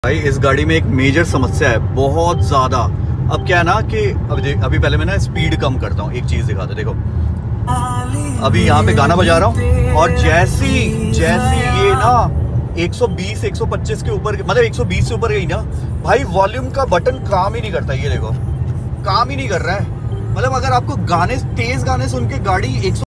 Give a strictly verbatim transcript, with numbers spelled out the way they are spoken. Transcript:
भाई इस गाड़ी में एक मेजर समस्या है, बहुत ज्यादा। अब क्या है ना कि अभी अभी पहले मैं ना स्पीड कम करता हूँ, एक चीज दिखा दो। देखो अभी यहाँ पे गाना बजा रहा हूँ और जैसी जैसी ये ना एक सौ बीस एक सौ पच्चीस के ऊपर, मतलब एक सौ बीस से ऊपर गई ना भाई, वॉल्यूम का बटन काम ही नहीं करता। ये देखो काम ही नहीं कर रहा है। मतलब अगर आपको गाने तेज गाने सुन के गाड़ी एक सौ